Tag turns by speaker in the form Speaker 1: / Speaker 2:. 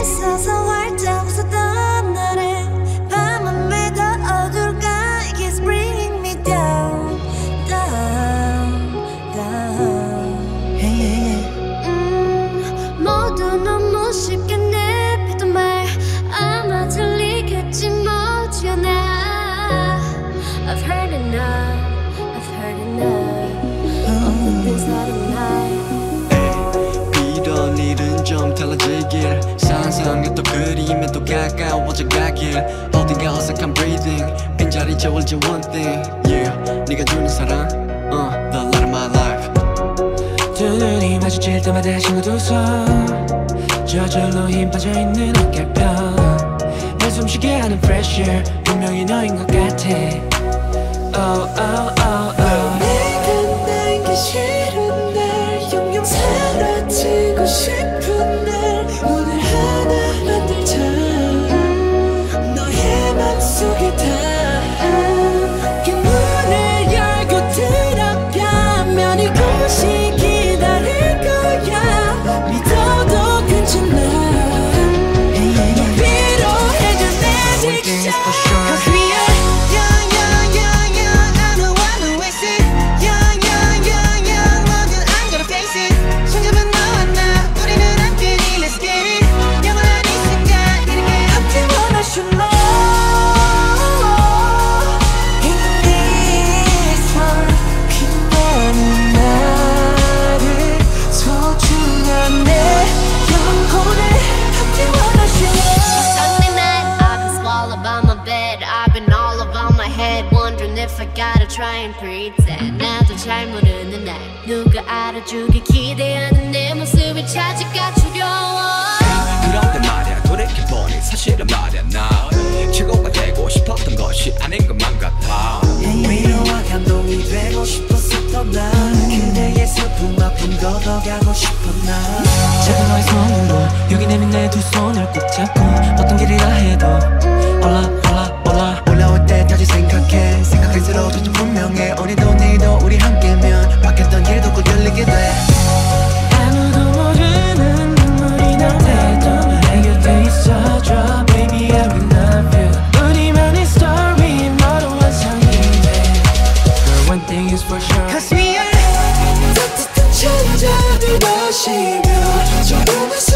Speaker 1: 있어서 활짝 웃었던 날에 밤은 왜 더 어둘까. It's bringing me down, down, down.
Speaker 2: hey,
Speaker 1: 모두 너무 쉽게 내뱉던 말 아마 들리겠지 못지않아. I've heard enough, I've heard enough of the things that are nice.
Speaker 3: 이런 일은 좀 달라지길 상상했던 그림에 또 가까워져 가길 어딘가 어색한 breathing 빈자리 저울지 one thing yeah 네가 주는 사랑 the light of my life
Speaker 2: 두 눈이 마주칠 때마다 신고 두 손 저절로 힘 빠져있는 어깨편 날 숨쉬게 하는 pressure 분명히 너인 것 같아 oh oh oh oh
Speaker 1: 내가 날기 싫은 날 영영 사라지고 싶은 날 오늘 하나 만들자 너의 맘속에 닿은 그 문을 열고 들어가면 이곳이 기다릴 거야 믿어도 괜찮아 너 필요해질 때 Cause we are young young young young I don't wanna waste it young young young young 뭐든 I'm gonna face it 손잡은 너와 나 우리는 함께니 Let's get it 영원한 이 순간 이렇게 함께 원할 수 있어 In this world 빛나는 나를 소중한 내 영혼을 함께 원할 수 있어
Speaker 4: Sunday night, I've been swallowed by my bed. I've been all over my head, wondering if I gotta try and pretend. 나도 잘 모르는 날, 누가 알아주길 기대하는 내 모습을 찾기가 두려워.
Speaker 5: 그런데 말야 돌이켜보니 사실은 말야 나 최고가 되고 싶었던 것이 아닌 것만 같아
Speaker 2: 위로와 감동이 되고 싶었었던 나 그대의 슬픔 아픔 걷어가고 싶어 나 작은 너의 손으로 여기 내민 내 두 손을 꼭 잡고 어떤 길이라 해도 올라올 때까지 생각할수록 점점 분명해 오늘도 내일도 우리 함께면 막혔던 길도 곧 열리게 돼 아무도 모르는 눈물이 날 때도 내 곁에 있어줘 Baby I will love you 우리만의 story 모두 완성이 돼 But one thing is for sure
Speaker 1: Cause we are 따뜻한 천자들 마시며 조금은